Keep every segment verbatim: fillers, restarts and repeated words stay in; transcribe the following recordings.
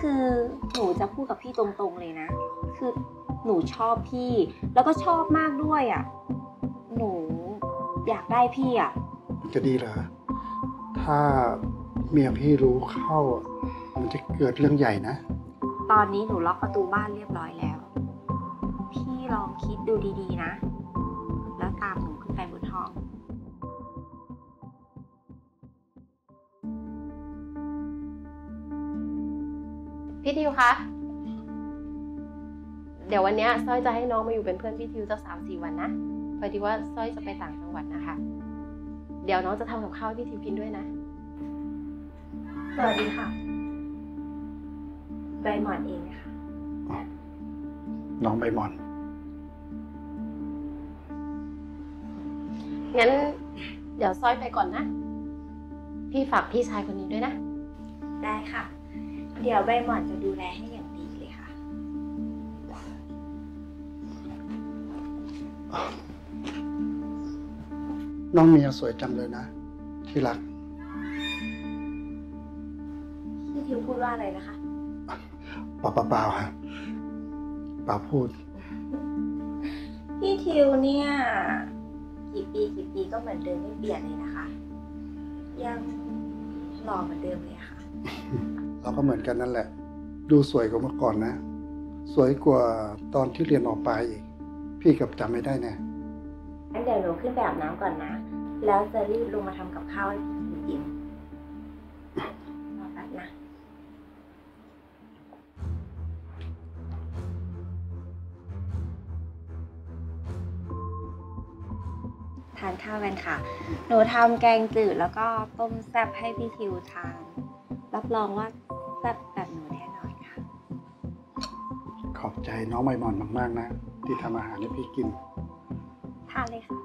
คือหนูจะพูดกับพี่ตรงๆเลยนะคือหนูชอบพี่แล้วก็ชอบมากด้วยอ่ะหนูอยากได้พี่อ่ะจะดีเหรอถ้าเมียพี่รู้เข้ามันจะเกิดเรื่องใหญ่นะตอนนี้หนูล็อกประตูบ้านเรียบร้อยแล้วพี่ลองคิดดูดีๆนะแล้วตามหนูขึ้นไปบนห้องพี่ทิวคะเดี๋ยววันนี้สร้อยจะให้น้องมาอยู่เป็นเพื่อนพี่ทิวสักสามสี่วันนะพอดีว่าสร้อยจะไปต่างจังหวัดนะคะเดี๋ยวน้องจะทำกับข้าวให้พี่ทิวกินด้วยนะสวัสดีค่ะใบหมอนเองค่ะน้องใบหมอนงั้นเดี๋ยวสร้อยไปก่อนนะพี่ฝากพี่ชายคนนี้ด้วยนะได้ค่ะเดี๋ยวใบหมอนจะดูแลให้อย่างดีเลยค่ะน้องเมียสวยจังเลยนะที่รักพี่ทิวพูดว่าอะไรนะคะเปล่าเปล่าฮะเปล่าพูดพี่ทิวเนี่ยกี่ปีกี่ปีก็เหมือนเดิมไม่เปลี่ยนเลยนะคะยังหล่อเหมือนเดิมเลยค่ะเราก็เหมือนกันนั่นแหละดูสวยกว่าเมื่อก่อนนะสวยกว่าตอนที่เรียนออกไปอีกพี่กับจำไม่ได้แน่งั้นเดี๋ยวหนูขึ้นไปอาบน้ำก่อนนะแล้วจะรีบลงมาทำกับข้าวให้พี่กินรอแป๊บนะทานข้าวกันค่ะหนูทำแกงจืดแล้วก็ต้มแซ่บให้พี่ทิวทานรับรองว่าแซ่บแบบหนูแน่นอนค่ะขอบใจน้องใบหมอนมากๆนะที่ทำอาหารให้พี่กินทานเลยค่ะ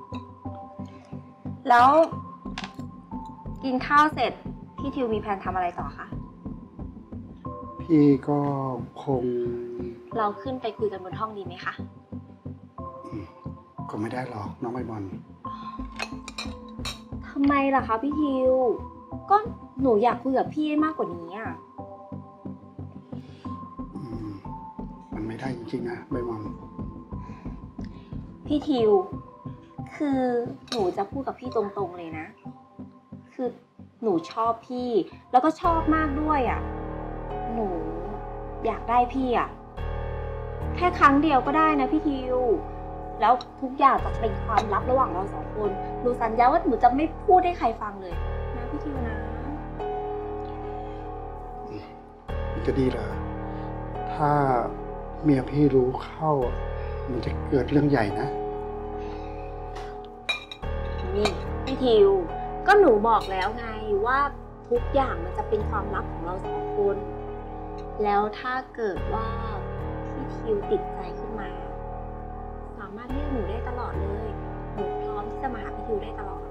แล้วกินข้าวเสร็จพี่ทิวมีแผนทำอะไรต่อคะพี่ก็คงเราขึ้นไปคุยกันบนห้องดีไหมคะก็ไม่ได้หรอกน้องใบหมอนทำไมล่ะคะพี่ทิวก็หนูอยากคุยกับพี่ให้มากกว่านี้อ่ะมันไม่ได้จริงๆนะใบหมอนพี่ทิวคือหนูจะพูดกับพี่ตรงๆเลยนะคือหนูชอบพี่แล้วก็ชอบมากด้วยอ่ะหนูอยากได้พี่อ่ะแค่ครั้งเดียวก็ได้นะพี่ทิวแล้วทุกอย่างจะเป็นความลับระหว่างเราสองคนหนูสัญญาว่าหนูจะไม่พูดให้ใครฟังเลยนะพี่ทิวนะมันจะดีเหรอถ้าเมียพี่รู้เข้ามันจะเกิดเรื่องใหญ่นะนี่พี่ทิวก็หนูบอกแล้วไงว่าทุกอย่างมันจะเป็นความลับของเราสองคนแล้วถ้าเกิดว่าพี่ทิวติดใจขึ้นมาสามารถเรียกหนูได้ตลอดเลยหนูพร้อมที่จะมาหาพี่ทิวได้ตลอด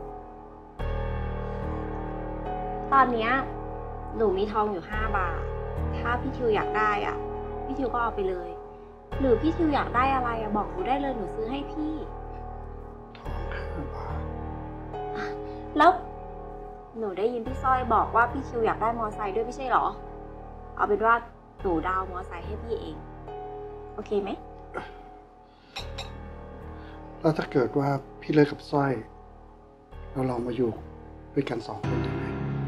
ตอนนี้หนูมีทองอยู่ห้าบาทถ้าพี่ทิวอยากได้อ่ะพี่ทิวก็เอาไปเลยหรือพี่ทิวอยากได้อะไรอ่ะบอกหนูได้เลยหนูซื้อให้พี่ทองห้าบาทแล้วหนูได้ยินพี่สร้อยบอกว่าพี่ทิวอยากได้มอไซค์ด้วยไม่ใช่หรอเอาเป็นว่าหนูดาวมอไซค์ให้พี่เองโอเคไหมแล้วถ้าเกิดว่าพี่เลิกกับสร้อยเราลองมาอยู่ด้วยกันสองคนได้ไหม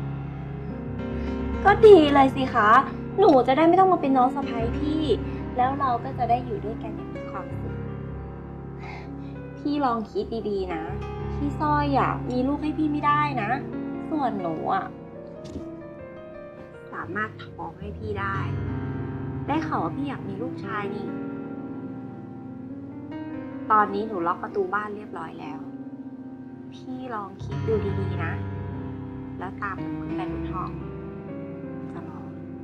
ก็ดีเลยสิคะหนูจะได้ไม่ต้องมาเป็นน้องสะใภ้พี่แล้วเราก็จะได้อยู่ด้วยกันอย่างมีความสุขพี่ลองคิดดีๆนะพี่สร้อยอ่ะมีลูกให้พี่ไม่ได้นะส่วนหนูอ่ะสามารถท้องให้พี่ได้ได้ข่าวว่าพี่อยากมีลูกชายนี่ตอนนี้หนูล็อกประตูบ้านเรียบร้อยแล้วพี่ลองคิดดูดีๆนะแล้วตามหนูขึ้นไปบนห้องจะรอ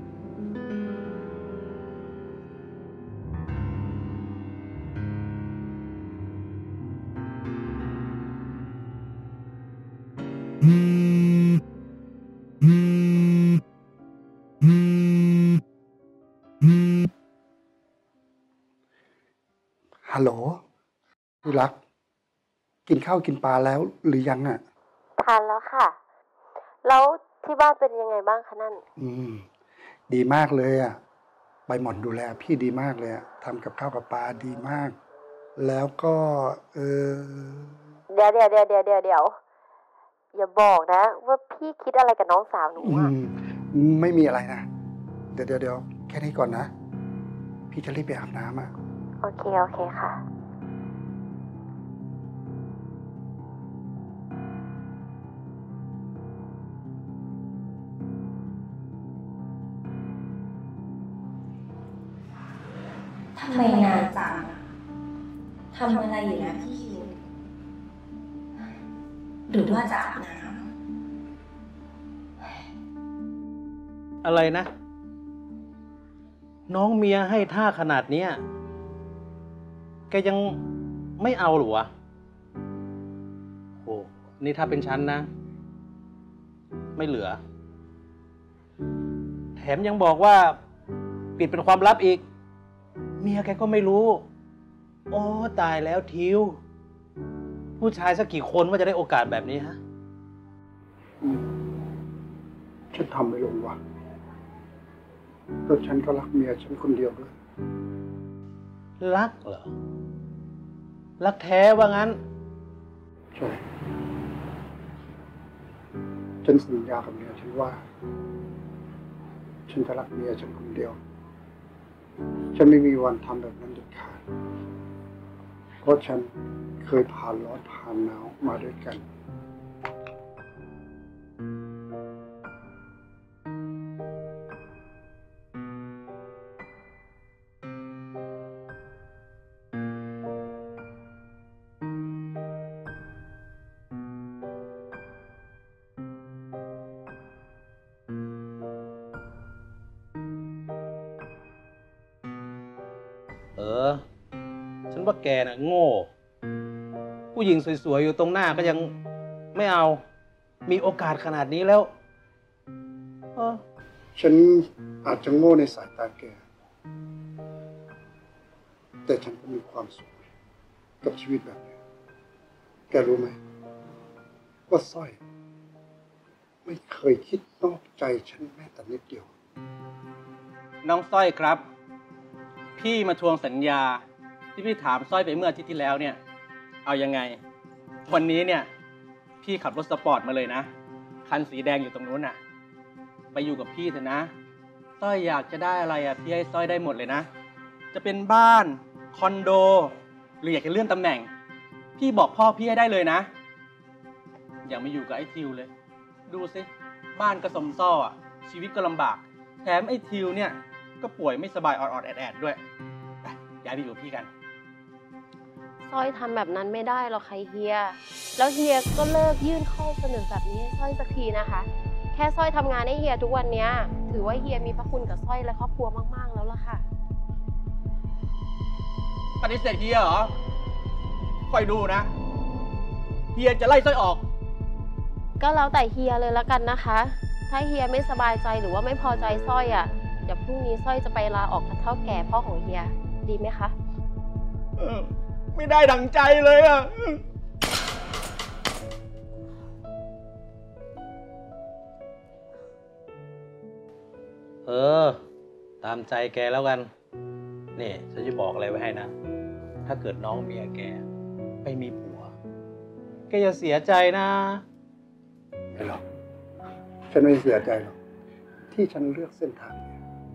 ฮัลโหลที่รักกินข้าวกินปลาแล้วหรือยังอ่ะทานแล้วค่ะแล้วที่บ้านเป็นยังไงบ้างคะนั่นอืมดีมากเลยอ่ะใบหม่อนดูแลพี่ดีมากเลยอ่ะทำกับข้าวกับปลาดีมาก แล้วก็เออเดี๋ยวเดี๋ยวเดี๋ยวเดี๋ยวเดี๋ยวเดี๋ยวอย่าบอกนะ ว่าพี่คิดอะไรกับน้องสาวหนูอือะมไม่มีอะไรนะเดี๋ยวเดี๋ยวเดี๋ยวแค่นี้ก่อนนะ พี่จะรีบไปอาบน้ำอ่ะโอเคโอเคค่ะทำไมนานจังทำอะไรอยู่นะพี่คิวหรือว่าจะอาบน้อะไรนะ น้องเมียให้ท่าขนาดเนี้ยแกยังไม่เอาหรอวะโอ้นี่ถ้าเป็นฉันนะ ไม่เหลือ แถมยังบอกว่า ปิดเป็นความลับอีก เมียแกก็ไม่รู้ โอ้ตายแล้วทิว ผู้ชายสักกี่คนว่าจะได้โอกาสแบบนี้ฮะอืมฉันทำไม่ลงว่ะแล้วฉันก็รักเมียฉันคนเดียวด้วยรักเหรอ รักแท้ว่างั้นใช่ ฉันสัญญากับเมียฉันว่า ฉันจะรักเมียฉันคนเดียว ฉันไม่มีวันทำแบบนั้นเด็ดขาด เพราะฉันเคยผ่านร้อนผ่านหนาวมาด้วยกันเออ ฉันว่าแกน่ะโง่ ผู้หญิงสวยๆอยู่ตรงหน้าก็ยังไม่เอา มีโอกาสขนาดนี้แล้วเออฉันอาจจะโง่ในสายตาแก แต่ฉันก็มีความสุขกับชีวิตแบบนี้ แกรู้ไหมว่าสร้อย ไม่เคยคิดนอกใจฉันแม้แต่นิดเดียวน้องสร้อยครับ พี่มาทวงสัญญา ที่พี่ถามสร้อยไปเมื่ออาทิตย์ที่แล้วเนี่ย เอายังไง วันนี้เนี่ย พี่ขับรถสปอร์ตมาเลยนะ คันสีแดงอยู่ตรงนู้นน่ะ ไปอยู่กับพี่เถอะนะสร้อยอยากจะได้อะไรอ่ะพี่ให้สร้อยได้หมดเลยนะ จะเป็นบ้านคอนโด หรืออยากจะเลื่อนตำแหน่ง พี่บอกพ่อพี่ให้ได้เลยนะ อย่ามาอยู่กับไอ้ทิวเลย ดูสิบ้านก็สมซ่ออ่ะชีวิตก็ลำบาก แถมไอ้ทิวเนี่ยก็ป่วยไม่สบายออดๆแอดๆด้วยไปย้ายไปอยู่กับพี่กันสร้อยทำแบบนั้นไม่ได้หรอกค่ะเฮีย แล้วเฮียก็เลิกยื่นข้อเสนอแบบนี้ให้สร้อยสักทีนะคะ แค่สร้อยทำงานให้เฮียทุกวันนี้ถือว่าเฮียมีพระคุณกับสร้อยและครอบครัวมากๆแล้วล่ะค่ะปฏิเสธเฮียเหรอคอยดูนะเฮียจะไล่สร้อยออกก็แล้วแต่เฮียเลยละกันนะคะ ถ้าเฮียไม่สบายใจหรือว่าไม่พอใจสร้อยอ่ะเดี๋ยวพรุ่งนี้สร้อยจะไปลาออกกับเฒ่าแก่พ่อของเฮียดีไหมคะเออไม่ได้ดังใจเลยอ่ะ เออ ตามใจแกแล้วกัน นี่ฉันจะบอกอะไรไว้ให้นะ ถ้าเกิดน้องเมียแกไปมีผัว แกอย่าเสียใจนะไม่หรอก ฉันไม่เสียใจหรอก ที่ฉันเลือกเส้นทางนี้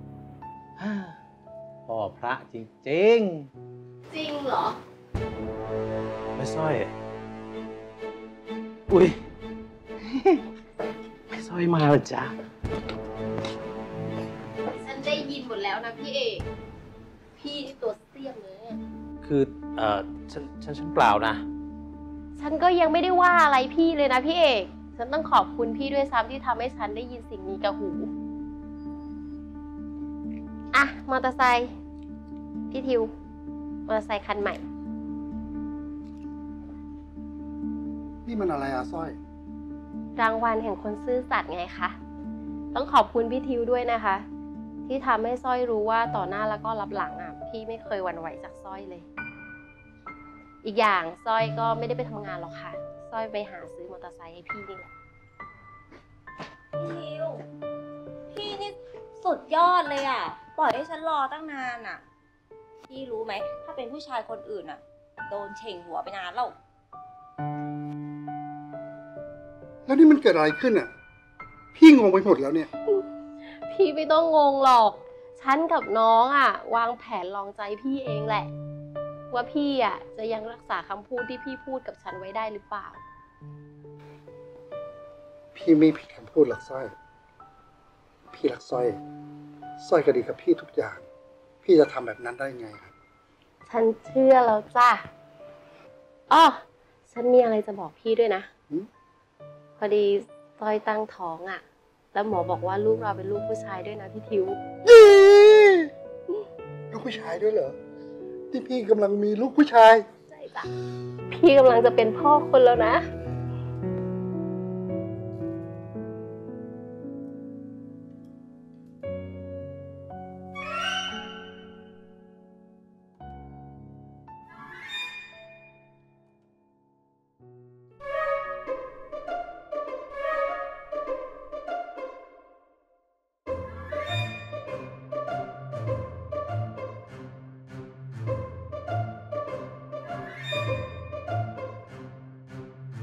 พ่อพระจริงๆจริงเหรอไม่สร้อย อุ้ย ไม่สร้อยมาแล้วจ้ะฉันได้ยินหมดแล้วนะพี่เอก พี่ที่ตัวเสี้ยมเลยคือ เอ่อ ฉัน ฉัน ฉันเปล่านะฉันก็ยังไม่ได้ว่าอะไรพี่เลยนะพี่เอก ฉันต้องขอบคุณพี่ด้วยซ้ำที่ทำให้ฉันได้ยินสิ่งนี้กับหู อ่ะ มอเตอร์ไซค์พี่ทิว มอเตอร์ไซค์คันใหม่นี่มันอะไรอะสร้อยรางวัลแห่งคนซื่อสัตย์ไงคะ ต้องขอบคุณพี่ทิวด้วยนะคะ ที่ทำให้สร้อยรู้ว่าต่อหน้าแล้วก็รับหลังอ่ะ พี่ไม่เคยหวั่นไหวจากสร้อยเลย อีกอย่างสร้อยก็ไม่ได้ไปทำงานหรอกค่ะสร้อยไปหาซื้อมอเตอร์ไซค์ให้พี่นี่แหละำพี่ทิว พี่นี่สุดยอดเลยอ่ะ ปล่อยให้ฉันรอตั้งนานอ่ะ พี่รู้ไหม ถ้าเป็นผู้ชายคนอื่นอ่ะ โดนเฉ่งหัวไปนานแล้วแล้วนี่มันเกิดอะไรขึ้นอ่ะ พี่งงไปหมดแล้วเนี่ยพี่ไม่ต้องงงหรอก ฉันกับน้องอ่ะ วางแผนลองใจพี่เองแหละ ว่าพี่อ่ะจะยังรักษาคำพูดที่พี่พูดกับฉันไว้ได้หรือเปล่าพี่ไม่ผิดคำพูดหรอกสร้อย พี่รักสร้อย สร้อยก็ดีกับพี่ทุกอย่าง พี่จะทำแบบนั้นได้ไงครับฉันเชื่อแล้วจ้ะอ้อฉันมีอะไรจะบอกพี่ด้วยนะหืมพอดีสร้อยตั้งท้องอ่ะ แล้วหมอบอกว่าลูกเราเป็นลูกผู้ชายด้วยนะพี่ทิวลูกผู้ชายด้วยเหรอ ที่พี่กำลังมีลูกผู้ชายใช่จ้ะ พี่กำลังจะเป็นพ่อคนแล้วนะ